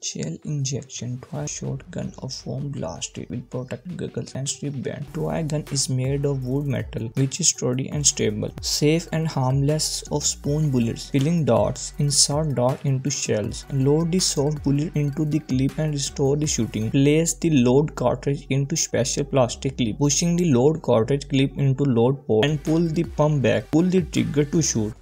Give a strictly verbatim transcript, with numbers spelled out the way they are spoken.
Shell injection toy shotgun of foam blasted with protective goggles and strip band. Toy gun is made of wood metal which is sturdy and stable, safe and harmless of spoon bullets. Filling dots. Insert dot into shells. Load the soft bullet into the clip and restore the shooting. Place the load cartridge into special plastic clip. Pushing the load cartridge clip into load port and pull the pump back. Pull the trigger to shoot.